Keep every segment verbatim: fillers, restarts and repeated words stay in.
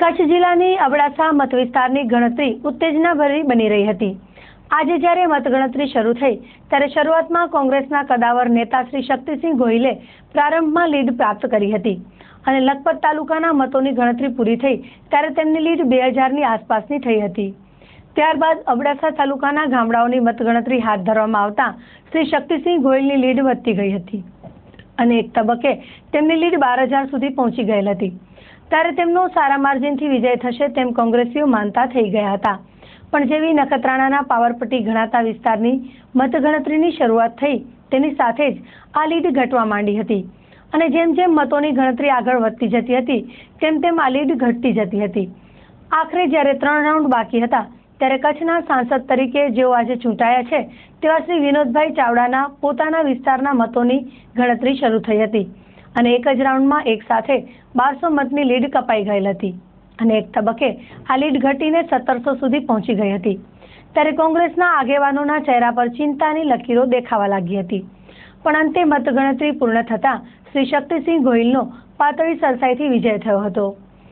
કચ્છ જિલ્લાની અબડાસા મત વિસ્તારની ગણતરી ઉત્તેજનાભરી બની રહી હતી। આજે જ્યારે મતગણતરી શરૂ થઈ ત્યારે શરૂઆતમાં કોંગ્રેસના કદાવર નેતા શ્રી શક્તિસિંહ ગોહિલે પ્રારંભમાં લીડ પ્રાપ્ત કરી હતી અને લખપત તાલુકાના મતોની ગણતરી પૂરી થઈ ત્યારે તેમની લીડ બે હજારની આસપાસની થઈ હતી। ત્યારબાદ અબડાસા તાલુકાના ગામડાઓની મતગણતરી હાથ ધરવામાં આવતા શ્રી શક્તિસિંહ ગોહિલની લીડ વધતી ગઈ હતી અને એક તબક્કે તેમની લીડ બાર હજાર સુધી પહોંચી ગયેલ હતી। ત્યારે તેમનો સારા માર્જિનથી વિજય થશે તેમ કોંગ્રેસીઓ માનતા થઈ ગયા હતા, પણ જેવી નખત્રાણાના પાવરપટ્ટી ગણાતા વિસ્તારની મતગણતરીની શરૂઆત થઈ તેની સાથે જ આ લીડ ઘટવા માંડી હતી અને જેમ જેમ મતોની ગણતરી આગળ વધતી જતી હતી તેમ તેમ આ લીડ ઘટતી જતી હતી। આખરે જ્યારે ત્રણ રાઉન્ડ બાકી હતા ત્યારે કચ્છના સાંસદ તરીકે જેઓ આજે ચૂંટાયા છે તેવા શ્રી વિનોદભાઈ ચાવડાના પોતાના વિસ્તારના મતોની ગણતરી શરૂ થઈ હતી અને એક જ રાઉન્ડમાં એક સાથે બારસો મતની લીડ કપાઈ ગયેલ હતી અને એક તબક્કે આ લીડ ઘટીને સત્તરસો સુધી પહોંચી ગઈ હતી। ત્યારે કોંગ્રેસના આગેવાનોના ચહેરા પર ચિંતાની લકીરો દેખાવા લાગી હતી, પણ અંતે મતગણતરી પૂર્ણ થતાં શ્રી શક્તિસિંહ ગોહિલનો પાતળી સરસાઈથી વિજય થયો હતો।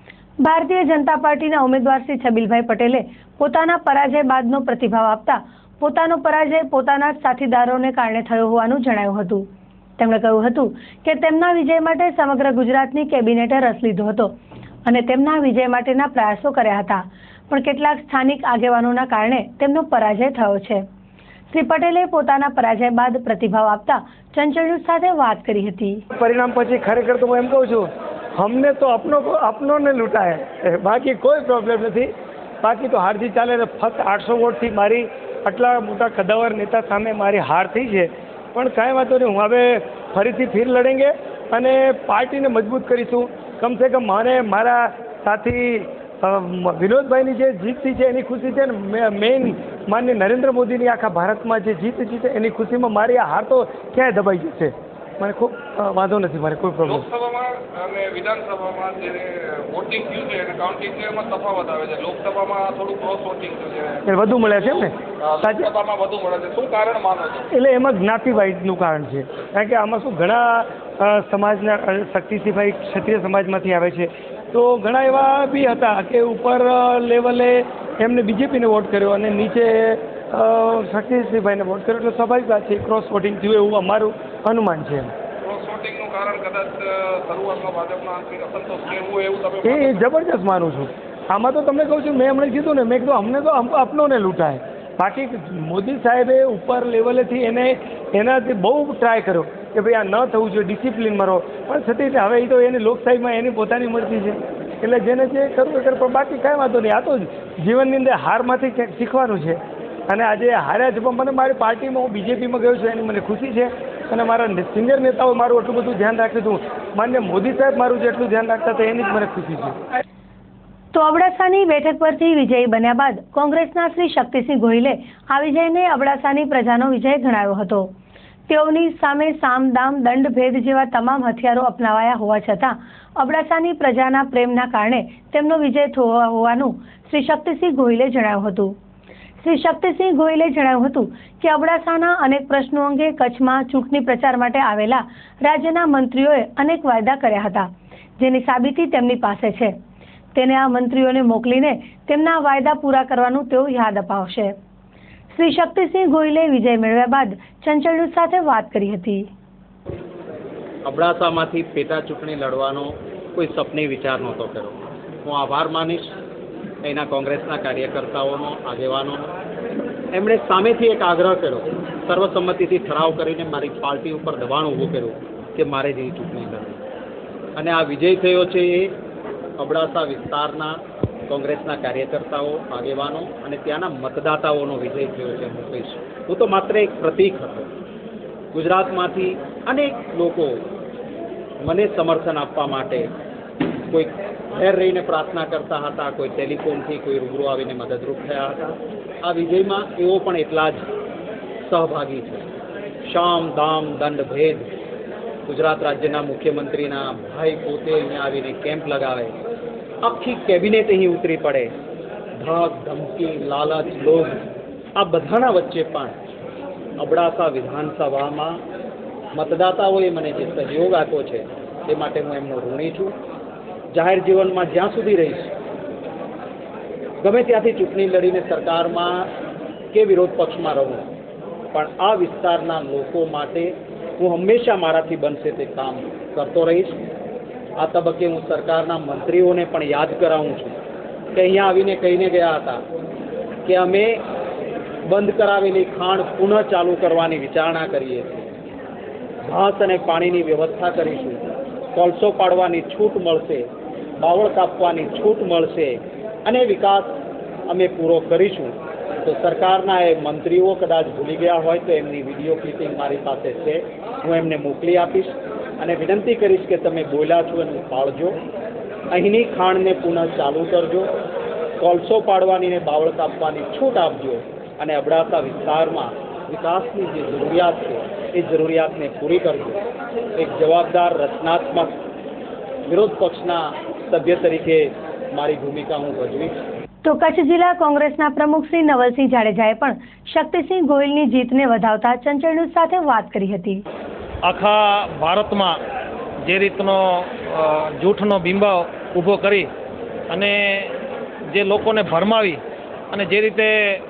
ભારતીય જનતા પાર્ટીના ઉમેદવાર શ્રી છબીલભાઈ પટેલે પોતાના પરાજય બાદનો પ્રતિભાવ આપતા પોતાનો પરાજય પોતાના જ સાથીદારોને કારણે થયો હોવાનું જણાવ્યું હતું। તેમણે કહ્યું હતું કે તેમના વિજય માટે સમગ્ર ગુજરાતની કેબિનેટે રસ લીધો હતો અને તેમના વિજય માટેના પ્રયાસો કર્યા હતા, પણ કેટલાક સ્થાનિક આગેવાનોના કારણે તેમનો પરાજય થયો છે। શ્રી પટેલે પોતાના પરાજય બાદ પ્રતિભાવ આપતા ચંચળ ન્યૂઝ સાથે વાત કરી હતી। પરિણામ પછી ખરેખર તો હું એમ કહું છું, અમને તો આપનો આપનોને લૂંટાય, બાકી કોઈ પ્રોબ્લેમ નથી। બાકી તો હારજી ચાલે, ફક્ત આઠસો વોટથી મારી આટલા મોટા કદાવર નેતા સામે મારી હાર થઈ છે, પણ કાંઈ વાંધો નહીં, હું હવે ફરીથી ફીર લડેંગે અને પાર્ટીને મજબૂત કરીશું। કમસે કમ મારે મારા સાથી વિનોદભાઈની જે જીત થઈ છે એની ખુશી છે ને, મેઇન માનનીય નરેન્દ્ર મોદીની આખા ભારતમાં જે જીત થઈ છે એની ખુશીમાં મારી આ હાર તો ક્યાંય દબાઈ જશે। મને ખૂબ વાંધો નથી, મારે કોઈ પ્રોબ્લેમ। લોકસભામાં અને વિધાનસભામાં જે વોટિંગ થયું છે અને કાઉન્ટિંગ છે એમાં તફાવત આવે છે। લોકસભામાં થોડું ક્રોસ વોટિંગ છે, વધુ મળ્યા છે એમ ને, લોકસભામાં વધુ મળે છે, શું કારણ માનો છો? એટલે એમાં જ્ઞાતિવાદનું કારણ છે, કારણ કે આમાં શું ઘણા સમાજના શક્તિસિંહભાઈ ક્ષત્રિય સમાજમાંથી આવે છે, તો ઘણા એવા બી હતા કે ઉપર લેવલે એમને બીજેપીને વોટ કર્યો અને નીચે શક્તિસિંહભાઈને વોટ કર્યો, એટલે સ્વાભાવિક વાત છે ક્રોસ વોટિંગ થયું એવું અમારું અનુમાન છે। ક્રોસ વોટિંગનું કારણ કદાચ શરૂઆતમાં ભાજપના આંતરિક અસંતોષ કહેવું એવું તમે? એ જબરજસ્ત માનું છું। આમાં તો તમને કહું છું, મેં હમણાં કીધું ને, મેં કીધું અમને તો આપનોને લૂંટાય, બાકી મોદી સાહેબે ઉપર લેવલેથી એને એનાથી બહુ ટ્રાય કર્યો કે ભાઈ આ ન થવું જોઈએ, ડિસિપ્લિનમાં રહો, પણ છતાં હવે એ તો એની લોકશાહીમાં એની પોતાની મરજી છે, એટલે જેને જે કરવું એ કરે, પણ બાકી કાંઈ વાંધો નહીં। આ તો જીવનની અંદર હારમાંથી ક્યાંક શીખવાનું છે અને આજે હાર્યા છે, પણ મને મારી પાર્ટીમાં હું બીજેપીમાં ગયો છું એની મને ખુશી છે અને મારા સિનિયર નેતાઓ મારું એટલું બધું ધ્યાન રાખ્યું હતું, માન્ય મોદી સાહેબ મારું જેટલું ધ્યાન રાખતા હતા એની જ મને ખુશી છે। તો અબડાસાની બેઠક પરથી વિજયી બન્યા બાદ કોંગ્રેસના શ્રી શક્તિસિંહ ગોહિલે આ વિજયને અબડાસાની પ્રજાનો વિજય ગણાવ્યો હતો। તેઓની સામે સામ દામ દંડ ભેદ જેવા તમામ હથિયારો અપનાવાયા હોવા છતાં અબડાસાની પ્રજાના પ્રેમના કારણે તેમનો વિજય થયો હોવાનું શ્રી શક્તિસિંહ ગોહિલે જણાવ્યું હતું। શ્રી શક્તિસિંહ ગોહિલે જણાવ્યું હતું કે અબડાસાના અનેક પ્રશ્નો અંગે કચ્છમાં ચૂંટણી પ્રચાર માટે આવેલા રાજ્યના મંત્રીઓએ અનેક વાયદા કર્યા હતા, જેની સાબિતી તેમની પાસે છે। તેને આ મંત્રીઓને મોકલીને તેમના વાયદા પૂરા કરવાનું તેઓ યાદ અપાવશે। શ્રી શક્તિસિંહ ગોહિલે વિજય મેળવ્યા બાદ ચંચળ ન્યૂઝ સાથે વાત કરી હતી। અબડાસામાંથી પેટા ચૂંટણી લડવાનો કોઈ સપને વિચાર નહોતો કર્યો। હું આભાર માનીશ એના કોંગ્રેસના કાર્યકર્તાઓનો, આગેવાનોનો। એમણે સામેથી એક આગ્રહ કર્યો, સર્વસંમતિથી ઠરાવ કરીને મારી પાર્ટી ઉપર દબાણ ઊભું કર્યું કે મારે જેવી ચૂંટણી લડવી, અને આ વિજય થયો છે એ અબડાસા વિસ્તારના કોંગ્રેસના કાર્યકર્તાઓ, આગેવાનો અને ત્યાંના મતદાતાઓનો વિજય થયો છે। હું કહીશ, હું તો માત્ર એક પ્રતીક હતો। ગુજરાતમાંથી અનેક લોકો મને સમર્થન આપવા માટે કોઈ ઘેર રહીને પ્રાર્થના કરતા હતા, કોઈ ટેલિફોનથી, કોઈ રૂબરૂ આવીને મદદરૂપ થયા હતા। આ વિજયમાં એવો પણ એટલા જ સહભાગી છે। શામ દામ દંડ ભેદ, ગુજરાત રાજ્યના મુખ્યમંત્રીના ભાઈ પોતે અહીંયા આવીને કેમ્પ લગાવે, આખી કેબિનેટ અહીં ઉતરી પડે, ધાક ધમકી, લાલચ, લોભ, આ બધાના વચ્ચે પણ અબડાસા વિધાનસભામાં મતદાતાઓએ મને જે સહયોગ આપ્યો છે તે માટે હું એમનો ઋણી છું। જાહેર જીવનમાં જ્યાં સુધી રહીશ ગમે ત્યાંથી ચૂંટણી લડીને સરકારમાં કે વિરોધ પક્ષમાં રહું, પણ આ વિસ્તારના લોકો માટે હું હંમેશા મારાથી બનશે તે કામ કરતો રહીશ. આ તબક્કે હું સરકારના મંત્રીઓને પણ યાદ કરાવું છું કે અહીંયા આવીને કહીને ગયા હતા કે અમે બંધ કરાવેલી ખાણ પુનઃ ચાલુ કરવાની વિચારણા કરીએ છીએ. ઘાસ અને પાણીની વ્યવસ્થા કરીશું, કોલસો પાડવાની છૂટ મળશે, બાવળ કાપવાની છૂટ મળશે અને વિકાસ અમે પૂરો કરીશું. તો સરકારના એ મંત્રીઓ કદાચ ભૂલી ગયા હોય તો એમની વિડીયો ક્લિપિંગ મારી પાસે છે, હું એમને મોકલી આપીશ અને વિનંતી કરીશ કે તમે બોલ્યા છો એનું પાળજો, અહીંની ખાણને પુનઃ ચાલુ કરજો, કોલસો પાડવાની ને બાવળ કાપવાની છૂટ આપજો અને અબડાસા વિસ્તારમાં વિકાસની જે જરૂરિયાત છે એ જરૂરિયાતને પૂરી કરજો. એક જવાબદાર રચનાત્મક વિરોધ પક્ષના સભ્ય તરીકે મારી ભૂમિકા હું ભજવીશ. તો કચ્છ જિલ્લા કોંગ્રેસના પ્રમુખ શ્રી નવલસિંહ જાડેજાએ પણ શક્તિસિંહ ગોહિલની જીતને વધાવતા ચંચળ ન્યૂઝ સાથે વાત કરી હતી. આખા ભારતમાં જે રીતનો જૂઠનો બિંબાવ ઊભો કરી અને જે લોકોને ભરમાવી અને જે રીતે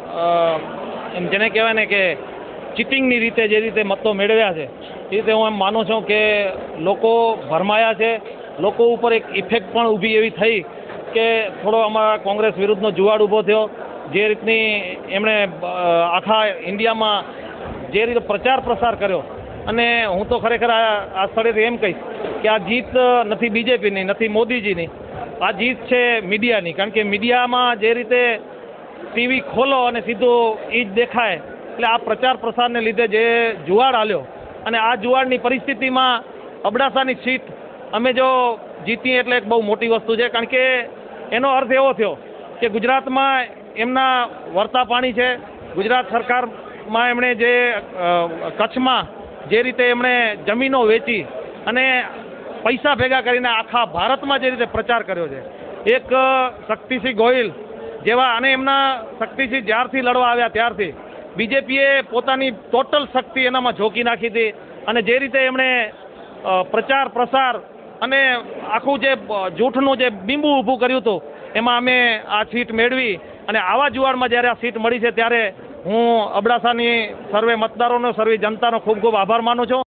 એમ જેને કહેવાય ને કે ચીટિંગની રીતે જે રીતે મતો મેળવ્યા છે એ રીતે હું એમ માનું છું કે લોકો ભરમાયા છે. લોકો ઉપર એક ઇફેક્ટ પણ ઊભી એવી થઈ કે થોડો અમારા કોંગ્રેસ વિરુદ્ધનો જુવાળ ઊભો થયો. જે રીતની એમણે આખા ઇન્ડિયામાં જે રીતે પ્રચાર પ્રસાર કર્યો અને હું તો ખરેખર આ સ્થળેથી એમ કહીશ કે આ જીત નથી બીજેપીની, નથી મોદીજીની, આ જીત છે મીડિયાની. કારણ કે મીડિયામાં જે રીતે ટીવી ખોલો અને સીધું એ જ દેખાય, એટલે આ પ્રચાર પ્રસારને લીધે જે જુવાળ આલ્યો અને આ જુવાળની પરિસ્થિતિમાં અબડાસાની સીટ અમે જો જીતીએ એટલે એક બહુ મોટી વસ્તુ છે. કારણ કે એનો અર્થ એવો થયો કે ગુજરાતમાં એમના વરતા પાણી છે. ગુજરાત સરકારમાં એમણે જે કચ્છમાં જે રીતે એમણે જમીનો વેચી અને પૈસા ભેગા કરીને આખા ભારતમાં જે રીતે પ્રચાર કર્યો છે, એક શક્તિસિંહ ગોહિલ જેવા અને એમના શક્તિસિંહ જ્યારથી લડવા આવ્યા ત્યારથી બીજેપીએ પોતાની ટોટલ શક્તિ એનામાં ઝોકી નાખી હતી અને જે રીતે એમણે પ્રચાર પ્રસાર અને આખું જે જૂઠનું જે બિંબુ ઊભું કર્યું હતું એમાં અમે આ સીટ મેળવી અને આવા જુવાળમાં જ્યારે આ સીટ મળી છે ત્યારે હું અબડાસાની સર્વે મતદારોનો, સર્વે જનતાનો ખૂબ ખૂબ આભાર માનું છું.